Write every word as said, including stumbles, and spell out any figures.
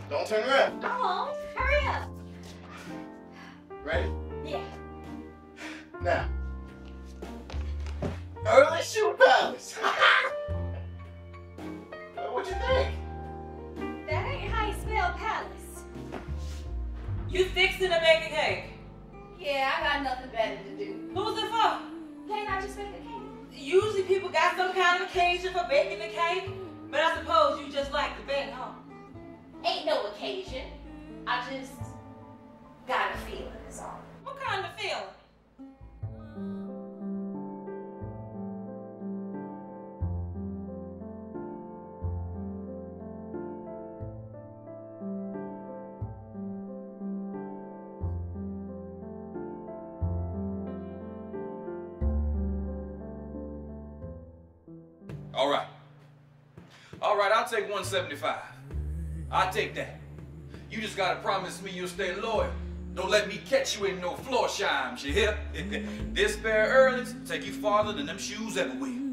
Don't turn around. Oh, hurry up. Ready? Yeah. Now. Early Shoe Palace. What you think? That ain't how you spell palace. You fixing to make a cake? Yeah, I got nothing better to do. Who's it for? Can't I just make a cake? Usually people got some kind of occasion for baking the cake, but I suppose you just like to bake, huh? Ain't no occasion. I just got a feeling, is all. What kind of feeling? All right. All right, I'll take one seventy-five. I'll take that. You just gotta promise me you'll stay loyal. Don't let me catch you in no floor shimes, you hear? This pair of Earlies take you farther than them shoes ever will.